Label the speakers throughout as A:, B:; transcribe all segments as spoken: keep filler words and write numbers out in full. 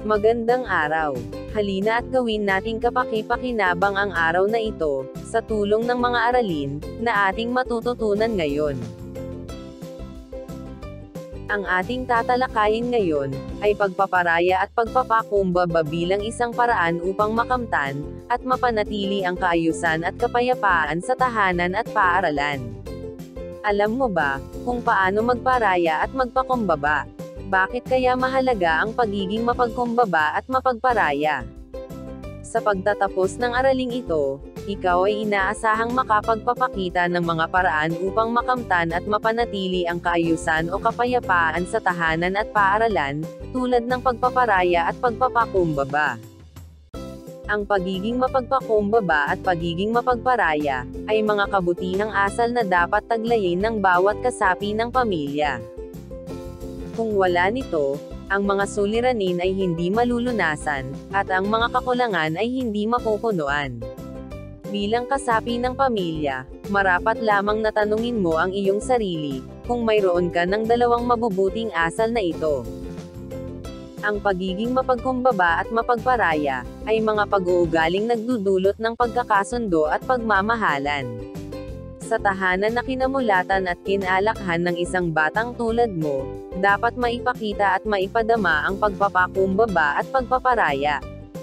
A: Magandang araw. Halina at gawin nating kapaki-pakinabang ang araw na ito, sa tulong ng mga aralin, na ating matututunan ngayon. Ang ating tatalakayin ngayon, ay pagpaparaya at pagpapakumbaba bilang isang paraan upang makamtan, at mapanatili ang kaayusan at kapayapaan sa tahanan at paaralan. Alam mo ba, kung paano magparaya at magpakumbaba? Bakit kaya mahalaga ang pagiging mapagkumbaba at mapagparaya? Sa pagtatapos ng araling ito, ikaw ay inaasahang makapagpapakita ng mga paraan upang makamtan at mapanatili ang kaayusan o kapayapaan sa tahanan at paaralan, tulad ng pagpaparaya at pagpapakumbaba. Ang pagiging mapagpakumbaba at pagiging mapagparaya, ay mga kabutihang asal na dapat taglayin ng bawat kasapi ng pamilya. Kung wala nito, ang mga suliranin ay hindi malulunasan, at ang mga kakulangan ay hindi mapupunuan. Bilang kasapi ng pamilya, marapat lamang na tanungin mo ang iyong sarili, kung mayroon ka ng dalawang mabubuting asal na ito. Ang pagiging mapagkumbaba at mapagparaya, ay mga pag-uugaling nagdudulot ng pagkakasundo at pagmamahalan. Sa tahanan na kinamulatan at kinalakhan ng isang batang tulad mo, dapat maipakita at maipadama ang pagpapakumbaba at pagpaparaya.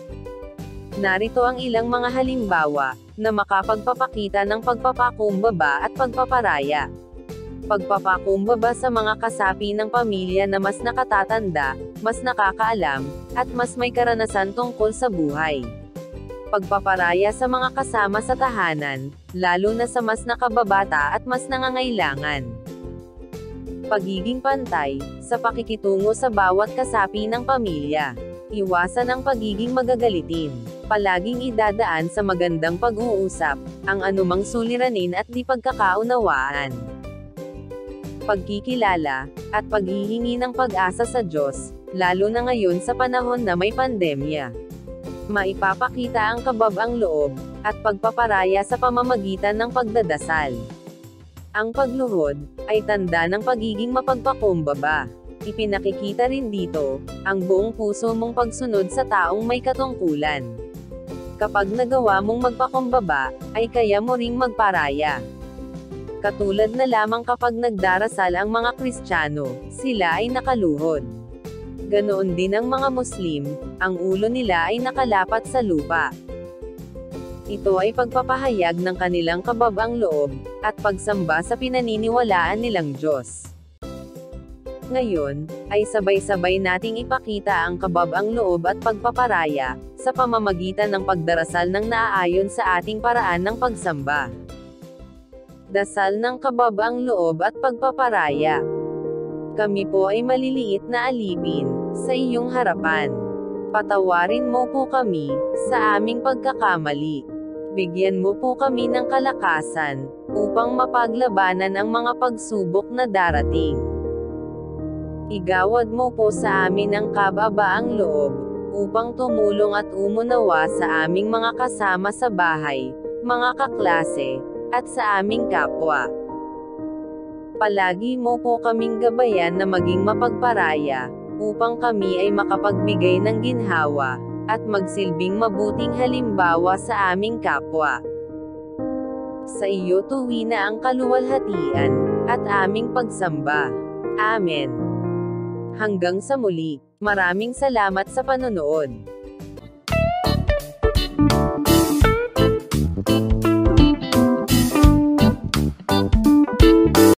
A: Narito ang ilang mga halimbawa, na makapagpapakita ng pagpapakumbaba at pagpaparaya. Pagpapakumbaba sa mga kasapi ng pamilya na mas nakatatanda, mas nakakaalam, at mas may karanasan tungkol sa buhay. Pagpaparaya sa mga kasama sa tahanan, lalo na sa mas nakababata at mas nangangailangan. Pagiging pantay, sa pakikitungo sa bawat kasapi ng pamilya. Iwasan ang pagiging magagalitin. Palaging idadaan sa magandang pag-uusap, ang anumang suliranin at di pagkakaunawaan. Pagkikilala, at paghihingi ng pag-asa sa Diyos, lalo na ngayon sa panahon na may pandemya. Maipapakita ang kabab-ang loob, at pagpaparaya sa pamamagitan ng pagdadasal. Ang pagluhod, ay tanda ng pagiging mapagpakumbaba. Ipinakikita rin dito, ang buong puso mong pagsunod sa taong may katungkulan. Kapag nagawa mong magpakumbaba, ay kaya mo ring magparaya. Katulad na lamang kapag nagdarasal ang mga Kristiyano, sila ay nakaluhod. Ganoon din ang mga Muslim, ang ulo nila ay nakalapat sa lupa. Ito ay pagpapahayag ng kanilang kabab-ang loob, at pagsamba sa pinaniniwalaan nilang Diyos. Ngayon, ay sabay-sabay nating ipakita ang kabab-ang loob at pagpaparaya, sa pamamagitan ng pagdarasal ng naaayon sa ating paraan ng pagsamba. Dasal ng kabab-ang loob at pagpaparaya. Kami po ay maliliit na alipin, sa iyong harapan. Patawarin mo po kami, sa aming pagkakamali. Bigyan mo po kami ng kalakasan, upang mapaglabanan ang mga pagsubok na darating. Igawad mo po sa amin ang kababaang loob, upang tumulong at umunawa sa aming mga kasama sa bahay, mga kaklase, at sa aming kapwa. Palagi mo po kaming gabayan na maging mapagparaya, upang kami ay makapagbigay ng ginhawa, at magsilbing mabuting halimbawa sa aming kapwa. Sa iyo tuwi na ang kaluwalhatian, at aming pagsamba. Amen. Hanggang sa muli, maraming salamat sa panonood.